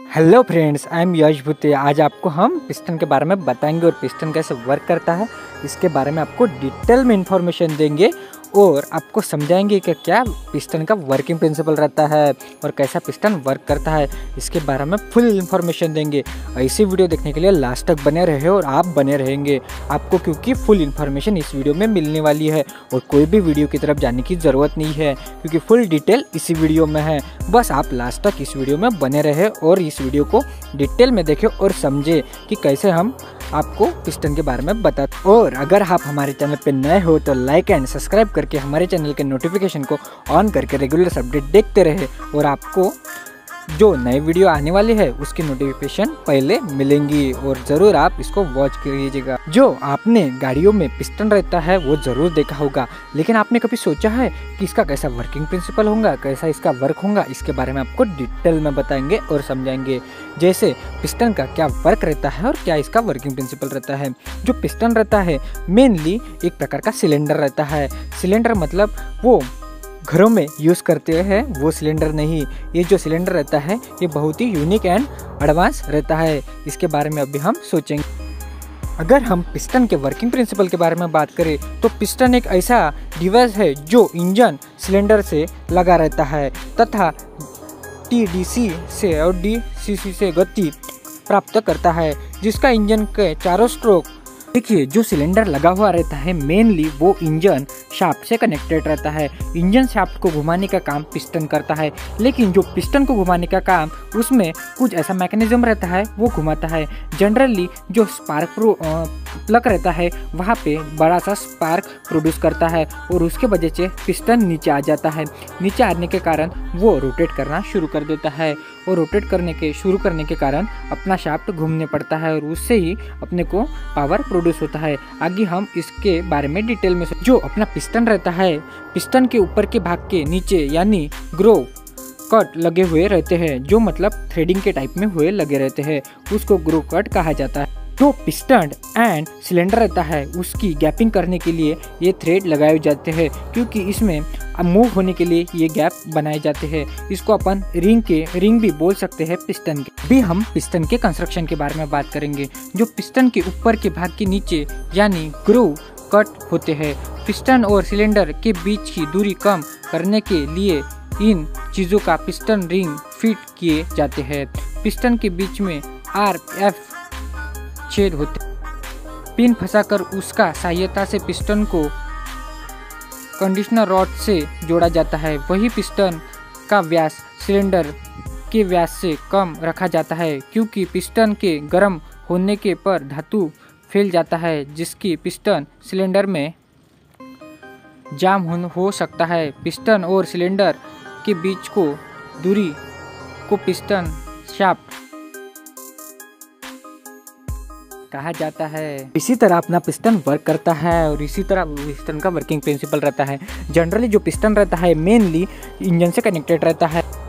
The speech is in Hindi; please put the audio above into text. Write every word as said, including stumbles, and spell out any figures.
Hello friends, I am Yash Bhute. आज आपको हम पिस्टन के बारे में बताएंगे और पिस्टन कैसे वर्क करता है इसके बारे में आपको डिटेल में इंफॉर्मेशन देंगे और आपको समझाएंगे कि क्या पिस्टन का वर्किंग प्रिंसिपल रहता है और कैसा पिस्टन वर्क करता है इसके बारे में फुल इन्फॉर्मेशन देंगे। ऐसी वीडियो देखने के लिए लास्ट तक बने रहे और आप बने रहेंगे आपको, क्योंकि फुल इन्फॉर्मेशन इस वीडियो में मिलने वाली है और कोई भी वीडियो की तरफ जाने की ज़रूरत नहीं है क्योंकि फुल डिटेल इसी वीडियो में है। बस आप लास्ट तक इस वीडियो में बने रहे और इस वीडियो को डिटेल में देखें और समझे कि कैसे हम आपको पिस्टन के बारे में बताते। और अगर आप हमारे चैनल पर नए हो तो लाइक एंड सब्सक्राइब करके हमारे चैनल के नोटिफिकेशन को ऑन करके रेगुलर अपडेट देखते रहे और आपको जो नए वीडियो आने वाले हैं उसकी नोटिफिकेशन पहले मिलेंगी और ज़रूर आप इसको वॉच कीजिएगा। जो आपने गाड़ियों में पिस्टन रहता है वो ज़रूर देखा होगा, लेकिन आपने कभी सोचा है कि इसका कैसा वर्किंग प्रिंसिपल होगा, कैसा इसका वर्क होगा, इसके बारे में आपको डिटेल में बताएंगे और समझाएंगे। जैसे पिस्टन का क्या वर्क रहता है और क्या इसका वर्किंग प्रिंसिपल रहता है। जो पिस्टन रहता है मेनली एक प्रकार का सिलेंडर रहता है। सिलेंडर मतलब वो घरों में यूज़ करते हैं वो सिलेंडर नहीं, ये जो सिलेंडर रहता है ये बहुत ही यूनिक एंड एडवांस रहता है। इसके बारे में अभी हम सोचेंगे। अगर हम पिस्टन के वर्किंग प्रिंसिपल के बारे में बात करें तो पिस्टन एक ऐसा डिवाइस है जो इंजन सिलेंडर से लगा रहता है तथा टीडीसी से और डीसीसी से गति प्राप्त करता है, जिसका इंजन के चारों स्ट्रोक देखिए जो सिलेंडर लगा हुआ रहता है मेनली वो इंजन शाफ्ट से कनेक्टेड रहता है। इंजन शाफ्ट को घुमाने का काम पिस्टन करता है, लेकिन जो पिस्टन को घुमाने का काम उसमें कुछ ऐसा मैकेनिज्म रहता है वो घुमाता है। जनरली जो स्पार्क प्रो प्लग रहता है वहाँ पे बड़ा सा स्पार्क प्रोड्यूस करता है और उसके वजह से पिस्टन नीचे आ जाता है। नीचे आने के कारण वो रोटेट करना शुरू कर देता है और रोटेट करने के शुरू करने के कारण अपना शाफ्ट घूमने पड़ता है और उससे ही अपने को पावर प्रोड्यूस होता है। आगे हम इसके बारे में डिटेल में जो अपना पिस्टन रहता है, पिस्टन के ऊपर के भाग के नीचे यानी ग्रो कट लगे हुए रहते हैं, जो मतलब थ्रेडिंग के टाइप में हुए लगे रहते हैं, उसको ग्रो कट कहा जाता है। जो पिस्टन एंड सिलेंडर रहता है उसकी गैपिंग करने के लिए ये थ्रेड लगाए जाते हैं, क्योंकि इसमें मूव होने के लिए ये गैप बनाए जाते हैं। इसको अपन रिंग के रिंग भी बोल सकते हैं पिस्टन के। अभी हम पिस्टन के कंस्ट्रक्शन के बारे में बात करेंगे। जो पिस्टन के ऊपर के भाग के नीचे यानी ग्रो कट होते हैं, पिस्टन और सिलेंडर के बीच की दूरी कम करने के लिए इन चीज़ों का पिस्टन रिंग फिट किए जाते हैं। पिस्टन के बीच में आर एफ छेद होते, पिन फंसाकर उसका सहायता से पिस्टन को कंडीशनर रॉड से जोड़ा जाता है। वही पिस्टन का व्यास सिलेंडर के व्यास से कम रखा जाता है, क्योंकि पिस्टन के गर्म होने के पर धातु फैल जाता है, जिसकी पिस्टन सिलेंडर में जाम हो, हो सकता है। पिस्टन और सिलेंडर के बीच को दूरी को पिस्टन शाफ्ट कहा जाता है। इसी तरह अपना पिस्टन वर्क करता है और इसी तरह पिस्टन का वर्किंग प्रिंसिपल रहता है। जनरली जो पिस्टन रहता है मेनली इंजन से कनेक्टेड रहता है।